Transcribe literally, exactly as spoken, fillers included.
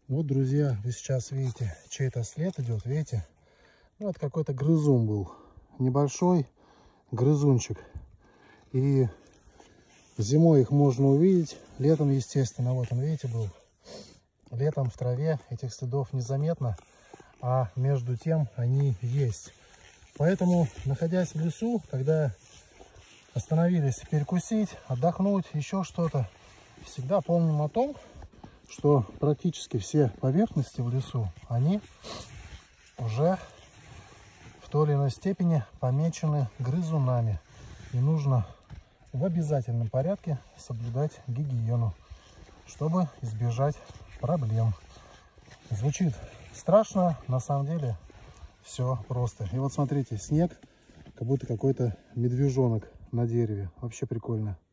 Вот, друзья, вы сейчас видите, чей-то след идет, видите? Вот какой-то грызун был, небольшой грызунчик. И зимой их можно увидеть, летом, естественно, вот он, видите, был. Летом в траве этих следов незаметно, а между тем они есть. Поэтому, находясь в лесу, когда остановились перекусить, отдохнуть, еще что-то, всегда помним о том, что практически все поверхности в лесу, они уже в той или иной степени помечены грызунами. И нужно в обязательном порядке соблюдать гигиену, чтобы избежать проблем. Звучит страшно, на самом деле все просто. И вот смотрите, снег, как будто какой-то медвежонок на дереве. Вообще прикольно.